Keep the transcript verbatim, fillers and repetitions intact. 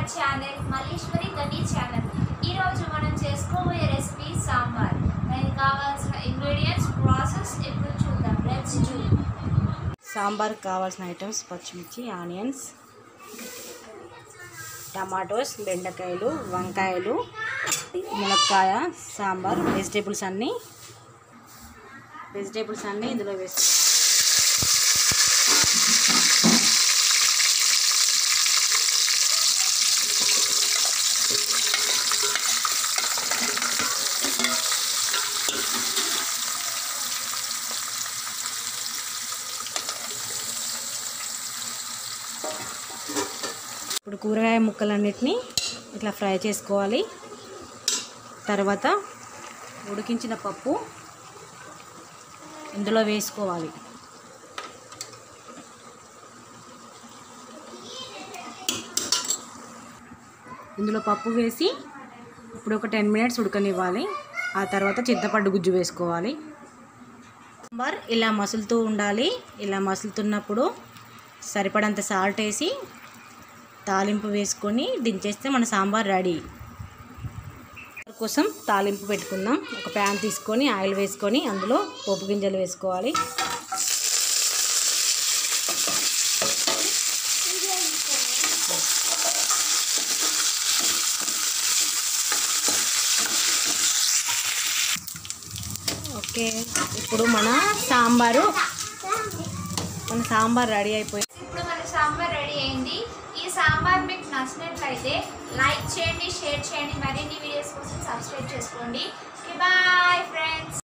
Our channel Malleswari గని channel. ఈరోజు మనం చేసుకోబోయే రెసిపీ సాంబార్. దానికి కావాల్సిన ఇంగ్రీడియంట్స్ ప్రాసెస్ ఇప్పుడు చూద్దాం. Let's do. సాంబార్ కావాల్సిన ఐటమ్స్ పచ్చిమిర్చి, ఆనియన్స్, టమాటోస్, బెండకాయలు, వంకాయలు, మునక్కాయ, సాంబార్ వెజిటేబుల్స్ అన్నీ వెజిటేబుల్స్ అన్నీ ఇందులో వేసుకోవాలి. ఇప్పుడు కూరగాయ ముక్కలన్నిటినీ ఇట్లా ఫ్రై చేసుకోవాలి. తర్వాత ఉడికించిన పప్పు ఇందులో వేసుకోవాలి. ఇందులో పప్పు వేసి ఇప్పుడు ఒక టెన్ మినిట్స్ ఉడకనివ్వాలి. ఆ తర్వాత చింతపండు గుజ్జు వేసుకోవాలి. సాంబార్ ఇలా మసులుతూ ఉండాలి. ఇలా మసులుతున్నప్పుడు సరిపడంత సాల్ట్ వేసి తాలింపు వేసుకొని దించేస్తే మన సాంబార్ రెడీ. కోసం తాలింపు పెట్టుకుందాం. ఒక ప్యాన్ తీసుకొని ఆయిల్ వేసుకొని అందులో పోపు గింజలు వేసుకోవాలి. ఓకే, ఇప్పుడు మన సాంబారు మన సాంబార్ రెడీ అయిపోయింది. ఇప్పుడు మన సాంబార్ రెడీ అయింది. ఈ సాంబార్ మీకు నచ్చినట్లయితే లైక్ చేయండి, షేర్ చేయండి, మరిన్ని వీడియోస్ కోసం సబ్స్క్రైబ్ చేసుకోండి. Bye friends.